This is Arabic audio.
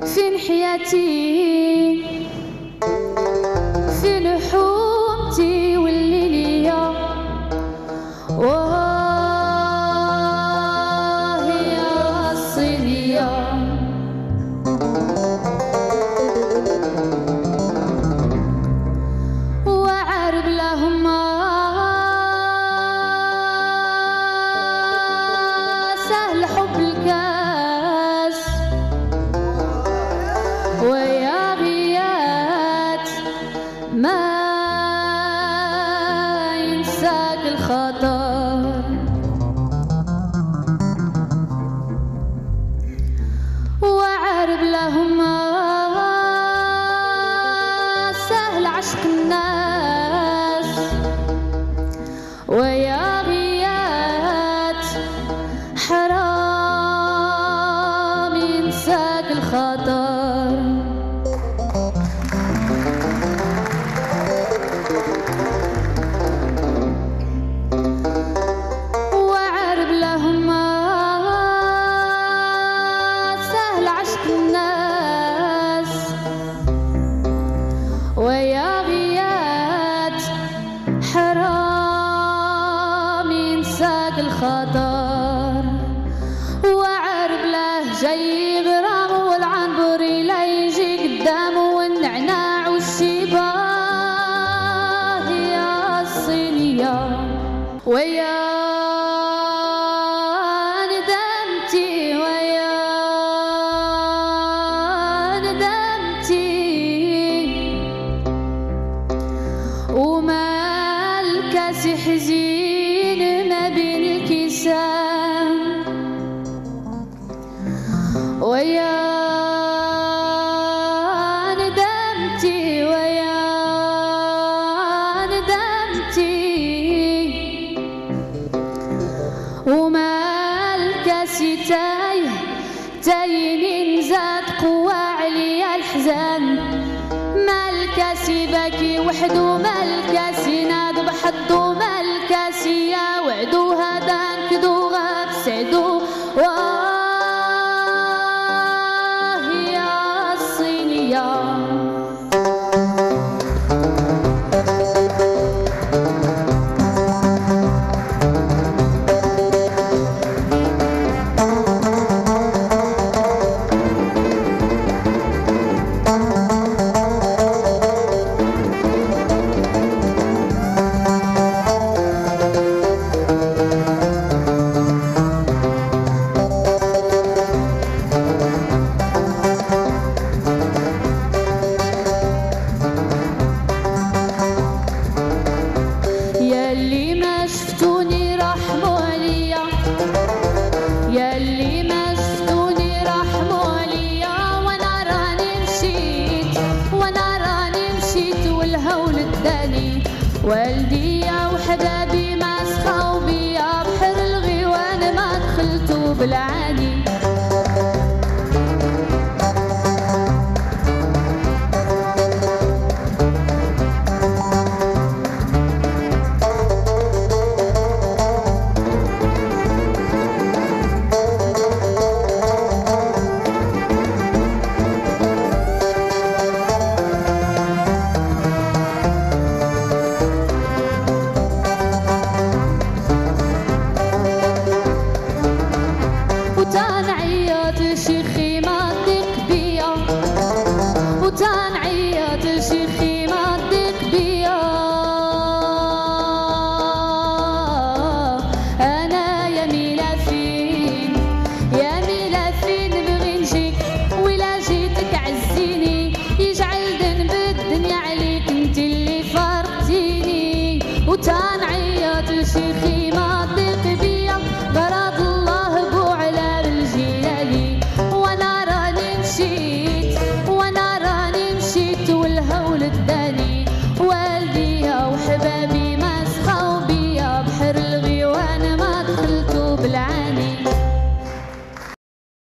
فين حياتي فين حومتي واللي ليا واه يا الصينية وعارب لهم سهل حب الكاس ويا غيات ما ينساك الخطر وعارب لهم سهل عشق الناس ويا غيات حرام ينساك الخطر وعارب لهم سهل عشق الناس ويا غيات حرام ينساك الخطر وعارب له جاي غرام والعنبري لا يجي قدامه والنعناع والشباه يا الصينية ويا ندمتي ويا ندمتي وما الكاس حزين ما بين الكيسان ويا ندمتي ويا ندمتي وما الكاس تاينين زاد قوة عليا الحزان ما الكاس باكي وحدو ما الكاس يناد بحدو ما الكاس يا وعدو هذا نكدو غاب سعدو واه يا الصينية ياللي ما شفتوني رحموا عليا ياللي ما شفتوني رحموا عليا وانا راني مشيت والهول اداني والديا وحبابي ما سخاو بيا بحر الغيوان ما دخلتو بالعاني وتنعيط شيخي ما تضيق بيا وتنعيط شيخي ما تضيق بيا انا يا ميلا فين نبغي نجيك ولا جيتك عزيني يجعل ذنب الدنيا عليك انت اللي فارقتيني وتنعيط شيخي